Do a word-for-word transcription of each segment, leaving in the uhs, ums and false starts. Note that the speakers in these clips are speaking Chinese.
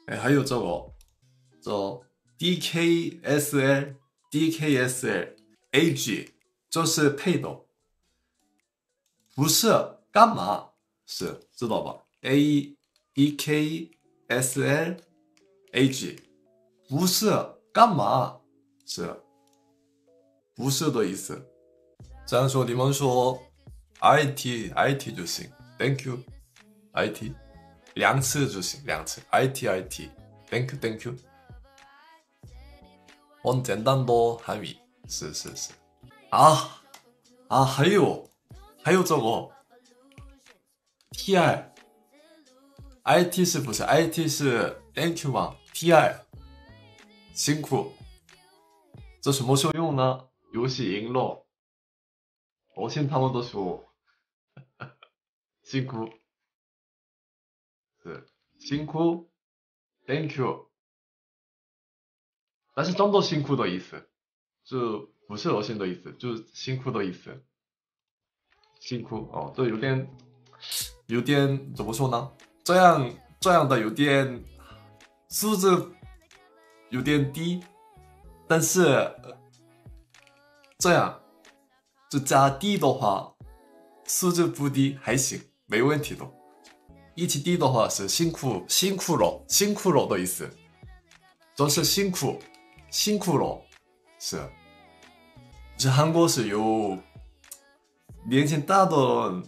哎，还有这个，这 D K S L D K S L A G 就是配的，不是干嘛？是知道吧 ？A D K S L A G 不是干嘛？是不是的意思？这样说你们说 I T I T 就行 ，Thank you I T 两次就行，两次 I T I T Thank you Thank you。很简单的韩语，是是是。啊啊，还有还有这个 T I I T 是不是 I T 是 Thank you 吗 ？T I 辛苦，这什么时候用呢？游戏赢了，我信他们都说辛苦，是辛苦 ，Thank you。但是真的辛苦的意思，就不是恶心的意思，就是辛苦的意思。辛苦哦，这有点有点怎么说呢？这样这样的有点素质有点低，但是这样就加低的话，素质不低还行，没问题的。一起低的话是辛苦辛苦了辛苦了的意思，就是辛苦辛苦了，是。这韩国是有年纪大的人，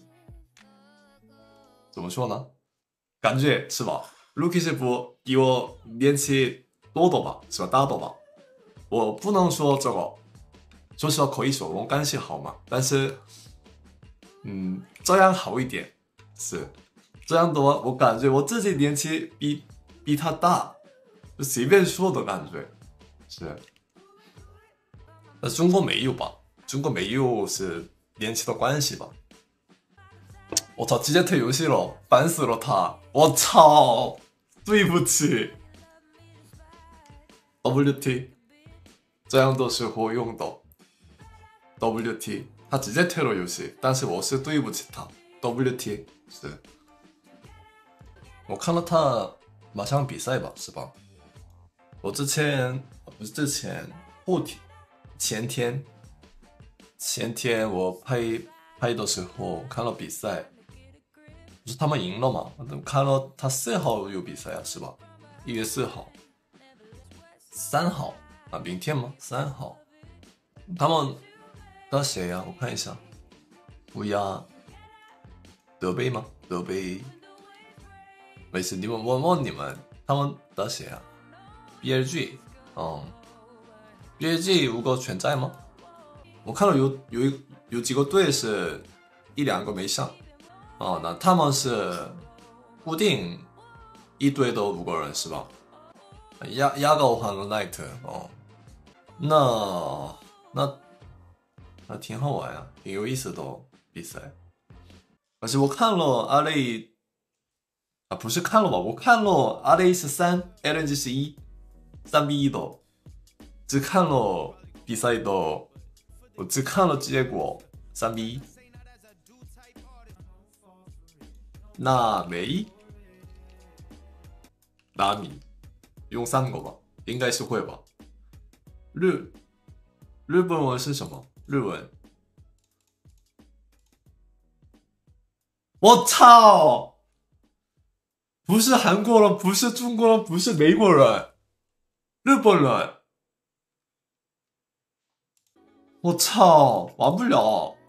怎么说呢？感觉是吧 ？Lucky 是不比我年纪多的吧，是吧？大的吧？我不能说这个，说实话可以说我关系好嘛，但是，嗯，这样好一点，是这样的话，我感觉我自己年纪比比他大，就随便说的感觉，是。那中国没有吧？中国没有是年纪的关系吧？我操，直接退游戏了，烦死了他！我操，对不起。W T 这样的时候用的 W T， 他直接退了游戏，但是我是对不起他。W T 是，我看了他马上比赛吧，是吧？我之前不是之前后天前天前天我拍拍的时候看了比赛，不是他们赢了嘛？看了他四号有比赛啊，是吧？一月四号、三号啊，明天吗？三号，他们打谁呀？我看一下，乌鸦德杯吗？德杯，没事，你们问问你们，他们打谁啊 ？B L G， 嗯 ，B L G 如果全在吗？我看到有有一有几个队是一两个没上，哦，那他们是固定一队都五个人是吧？压压高换了 Night， 哦，那那那挺好玩呀，挺有意思的比赛。而且我看了阿雷啊，不是看了吧？我看了阿雷是三 ，L N G 是一，三比一的，只看了比赛的。我只看了结果，三比一。那没，纳米用三个吧，应该是会吧。日日本文是什么？日文？我操！不是韩国人，不是中国人，不是美国人，日本人。我操，玩不了。